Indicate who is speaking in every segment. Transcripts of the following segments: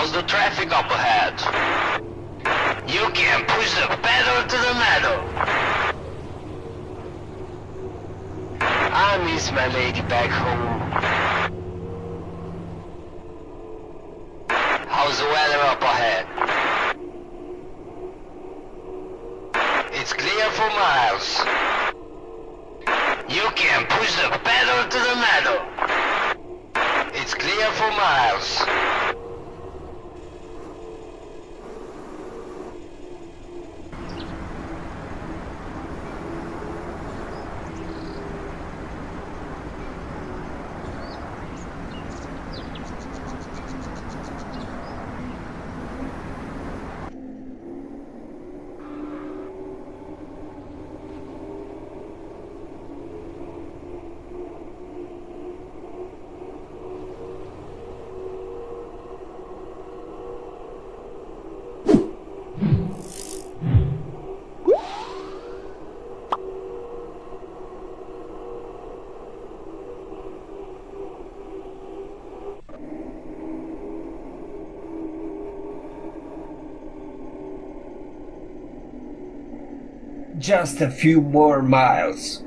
Speaker 1: How's the traffic up ahead? You can push the pedal to the metal. I miss my lady back home. How's the weather up ahead? It's clear for miles. You can push the pedal to the metal. It's clear for miles.
Speaker 2: Just a few more miles.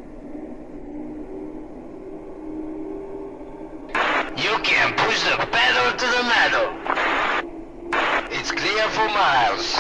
Speaker 1: You can push the pedal to the metal. It's clear for miles.